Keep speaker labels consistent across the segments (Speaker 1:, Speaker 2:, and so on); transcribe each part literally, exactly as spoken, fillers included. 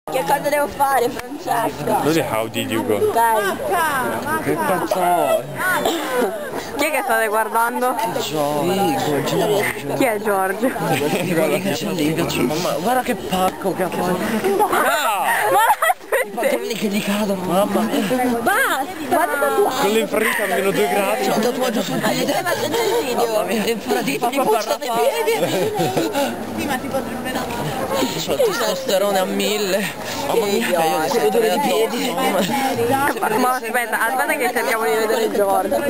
Speaker 1: Che cosa devo fare, Francesca?
Speaker 2: Really, how did you go?
Speaker 1: Dai.
Speaker 2: Che cazzo?
Speaker 3: Chi è che state guardando?
Speaker 2: Giorgio, Giorgio.
Speaker 3: Chi è Giorgio?
Speaker 2: Quelli che c'è lì, mamma, guarda che pacco che ha fatto. No!
Speaker 3: Ma aspetta!
Speaker 2: Quelli che gli cadono, mamma mia.
Speaker 1: Basta, guarda tatuaggio.
Speaker 2: Quello infradito a meno due gradi.
Speaker 1: C'ho un tatuaggio sul piede. Ma c'è il video. Infradito, mi pustano i piedi. Sì, ma ti potrebbe dare.
Speaker 2: C'ho il testosterone a mille. Mamma mia, io li sento dai piedi.
Speaker 3: Ma aspetta, aspetta che cerchiamo di vedere Giorgio.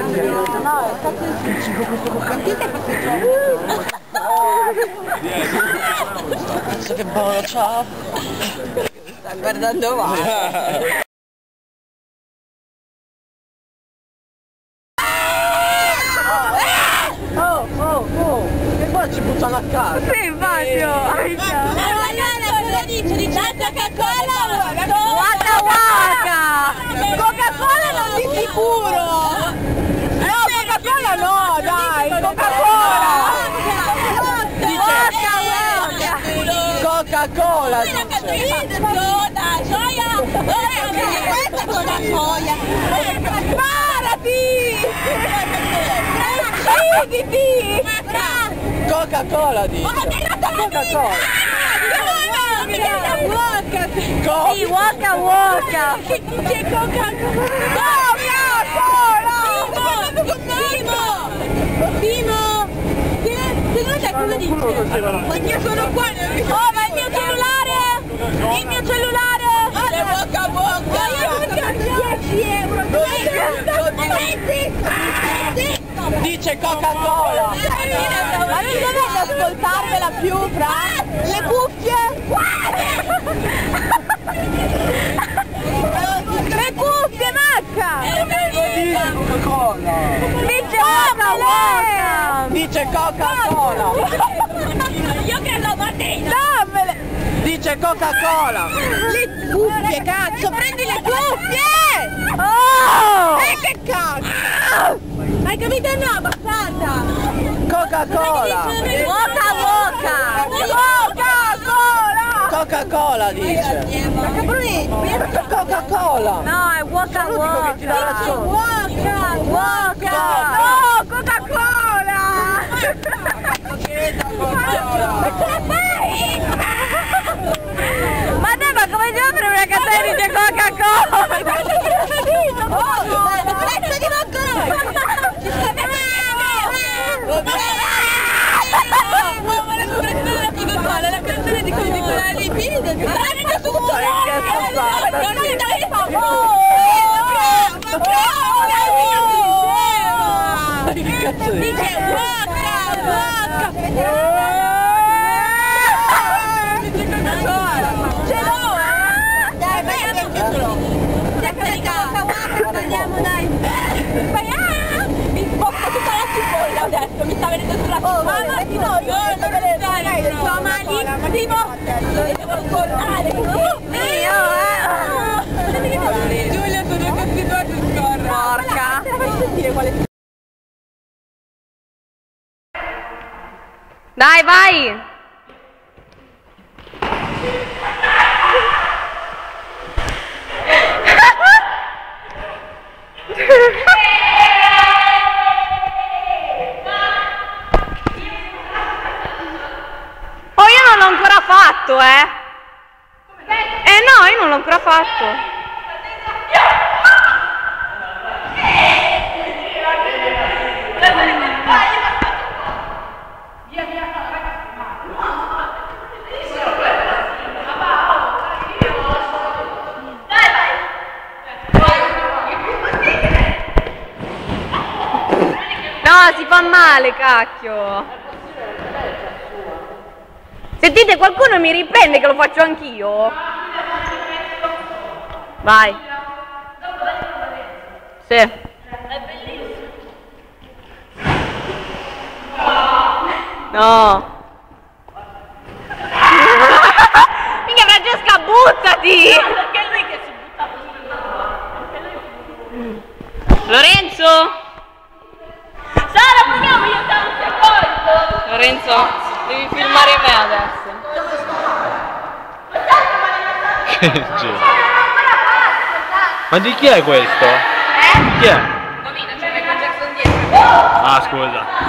Speaker 2: Cazzo che buono, ciao.
Speaker 1: Sta guardando male.
Speaker 2: Oh, oh, oh. E poi ci buttano a casa.
Speaker 3: Sì, Fabio!
Speaker 1: Cosa dice? Dice Coca-Cola?
Speaker 3: Waka waka!
Speaker 1: Coca-Cola non di sicuro! No, Coca-Cola no, dai! Coca-Cola!
Speaker 2: Coca-Cola!
Speaker 1: Sparati! Ucciditi!
Speaker 2: Coca-Cola dice! Coca-Cola!
Speaker 3: Sì, waka waka!
Speaker 1: C'è Coca-Cola! Timo! Timo! Secondo cosa dice? Ma io sono qua! Oh, ma il mio cellulare! Il mio cellulare! C'è Waka Waka! dieci euro!
Speaker 2: Dice Coca-Cola!
Speaker 1: Ma non dovete ascoltarvela più, fra? Le cuffie? Le cuffie, Macca!
Speaker 2: Coca-Cola!
Speaker 3: Dice waka waka!
Speaker 2: Dice Coca-Cola!
Speaker 1: Io credo Martina!
Speaker 3: Dammele!
Speaker 2: Dice Coca-Cola!
Speaker 1: Le cuffie, cazzo! Prendi le cuffie!
Speaker 3: Oh!
Speaker 1: E che cazzo! Hai capito? No, abbastanza!
Speaker 2: Coca-Cola!
Speaker 3: Waka waka!
Speaker 1: Coca-Cola!
Speaker 2: Coca-Cola dice! Coca-Cola!
Speaker 3: No, è waka waka!
Speaker 1: Waka!
Speaker 3: Waka! No, Coca-Cola! Ma te, ma come si apre una catena di Coca-Cola?
Speaker 1: Oh, prezzo di Coca-Cola! La canzone di quelli di quella lì, pieni del tutto! Non mi dai favore!
Speaker 2: Che cazzo dice?
Speaker 1: Dice Waka Waka! Ce l'ho! Dai, vai a ce l'ho! Cerca di Waka Waka, andiamo dai! Vai a! Mi spocca tutta la cipolla adesso, mi sta venendo sulla cipolla! Ma Martino, io non lo vedo! Sono malissimo! Devo scordare! Giulia, sono continuato a scorrere!
Speaker 3: Porca! Dai, vai! Oh, io non l'ho ancora fatto, eh! Eh no, io non l'ho ancora fatto! No, si fa male, cacchio! Sentite, qualcuno mi riprende che lo faccio anch'io? Vai! Sì! È bellissimo! No! Minchia Francesca, buttati!
Speaker 1: Perché è lui che si butta così?
Speaker 3: Lorenzo?
Speaker 1: Sara, proviamo, io stavo un secondo!
Speaker 3: Lorenzo, devi filmare me adesso.
Speaker 4: Ma di chi è questo?
Speaker 3: Eh?
Speaker 4: Chi è?
Speaker 3: Domina, c'è Michael Jackson dietro.
Speaker 4: Ah, scusa.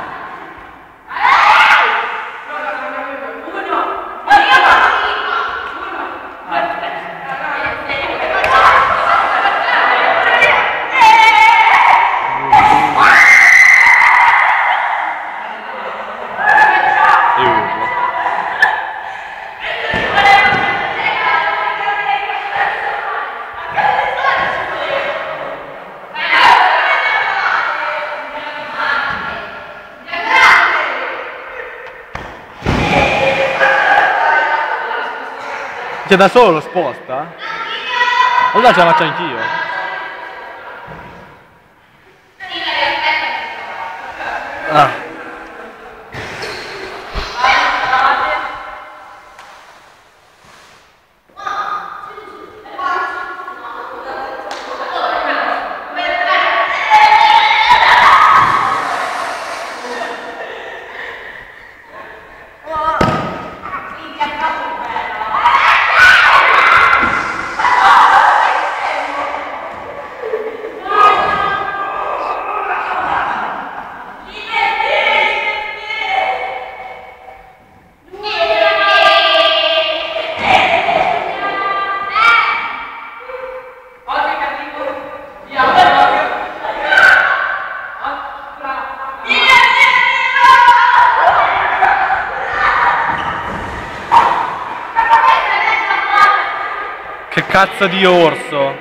Speaker 4: C'è da solo, sposta? Allora ce la faccio anch'io. Ah. Che cazzo di orso?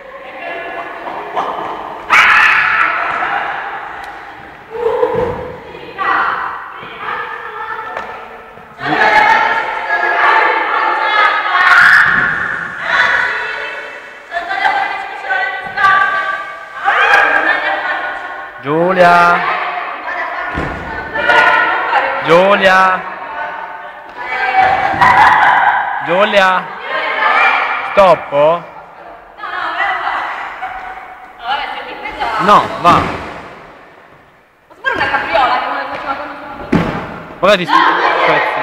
Speaker 4: Giulia? Giulia? Giulia? Stoppo? No, va.
Speaker 3: Posso fare una capriola che non le faceva quando sono piccola?
Speaker 4: Vabbè, ti spezzi.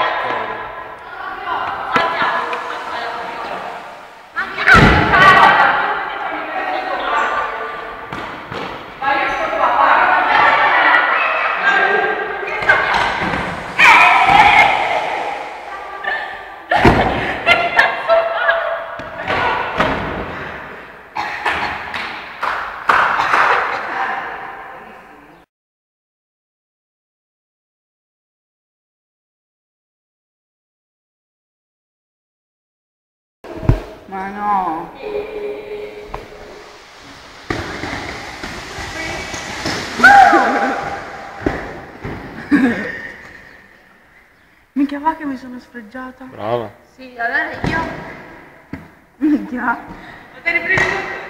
Speaker 1: Ma no. Minchia va che mi sono sfregiata.
Speaker 4: Brava.
Speaker 3: Sì, allora io.
Speaker 1: Minchia.
Speaker 3: Devi girare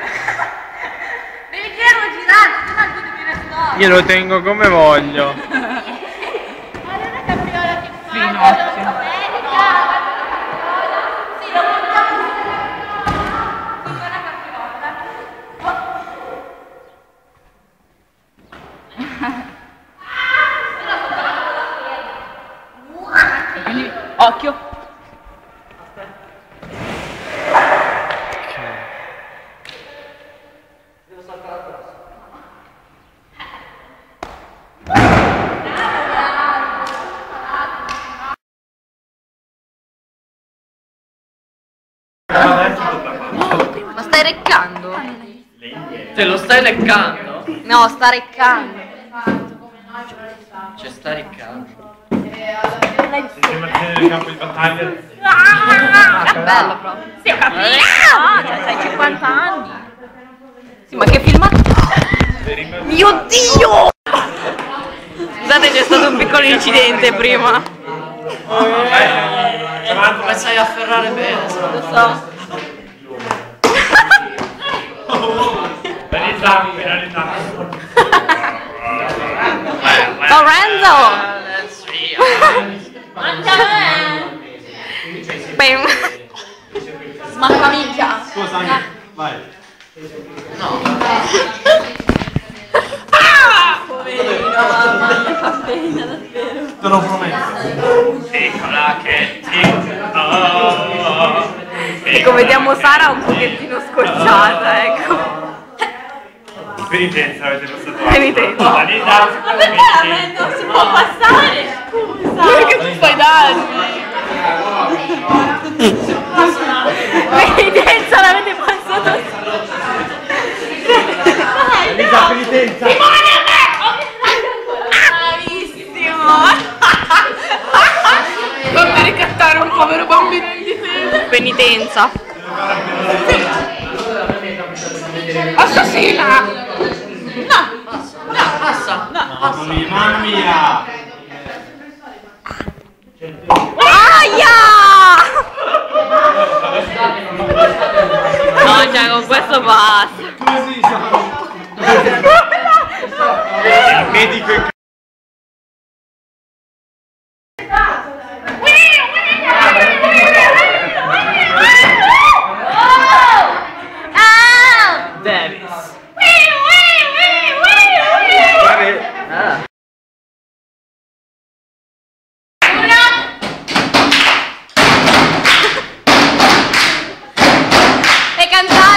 Speaker 3: un girato, se no tu devi restare.
Speaker 4: Io lo tengo come voglio.
Speaker 3: Allora una capriola che fa.
Speaker 1: Finocchio.
Speaker 3: Sì, lo portiamo su. Sì, una capriola.
Speaker 1: Quindi, occhio.
Speaker 3: Ma stai reccando?
Speaker 2: Te lo stai leccando?
Speaker 3: No, sta reccando.
Speaker 2: Cioè sta reccando.
Speaker 4: Nel campo di battaglia.
Speaker 3: È bello proprio. Sì, ho capito. Ah, cioè, sei cinquanta anni. Sì, ma che filmato? Mio Dio! Scusate, c'è stato un piccolo incidente prima.
Speaker 2: Come sai afferrare bene?
Speaker 3: Lo so.
Speaker 4: Penalizzato, penalizzato.
Speaker 3: Lorenzo! Bam. Smacca minchia.
Speaker 4: Scusa, vai.
Speaker 2: No.
Speaker 1: Poverino, mamma mia, fa pena davvero.
Speaker 4: Te lo prometto. Piccola che ti amo.
Speaker 3: Ecco, vediamo Sara un pochettino scocciata, ecco.
Speaker 5: Penitenza avete passato.
Speaker 3: Penitenza.
Speaker 5: Ma perché
Speaker 1: non si può passare, scusa.
Speaker 3: Perché tu fai danni? Penitenza l'avete passato.
Speaker 5: Elisa, penitenza.
Speaker 3: Bravissimo. Fammi ricattare un povero bambino in difesa. Penitenza. Assassina. No. No, passa. No,
Speaker 5: Mamma mia, mamma mia.
Speaker 3: Aia! No, cioè con questo basta.
Speaker 5: Così sono. Il medico in
Speaker 2: Davis.
Speaker 3: E cantare.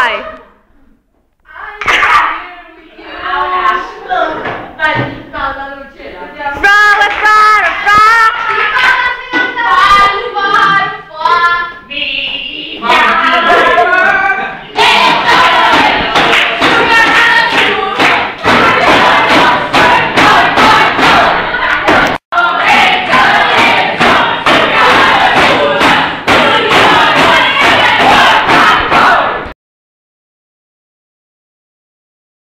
Speaker 3: Vai.